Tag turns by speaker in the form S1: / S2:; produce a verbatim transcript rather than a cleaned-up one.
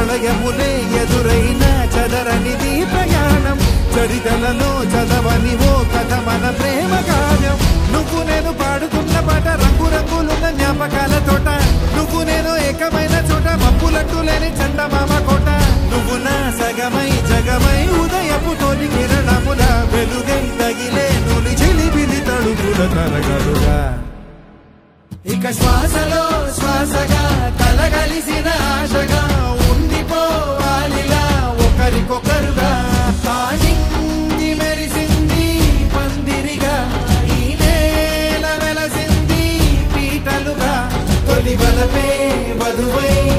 S1: ప్రళయములే ఎదురైన చదరనిది ప్రయాణం చరితలలో చదవని ఓ కథ మన ప్రేమ కావ్యం నువ్వు నేను పాడుతున్న పాట రంగు రంగులున్న జ్ఞాపకాల తోట నువ్వు నేను ఏకమైన చోట మప్పులట్టు లేని చందమామ కోట నువ్వు నా సగమై జగమై ఉదయపు తోలి కిరణముల వెలుగై తగిలే నులి చిలిబిలి తడుగుల తరగలుగా ఇక శ్వాసలో శ్వాసగా కలగలిసిన ఆశగా ఉండిపోవాలిలా ఒకరికొకరుగా ఆనింది మెరిసింది పందిరిగా ఈ నేల వెలసింది పీటలుగా తొలి బలపే వధువై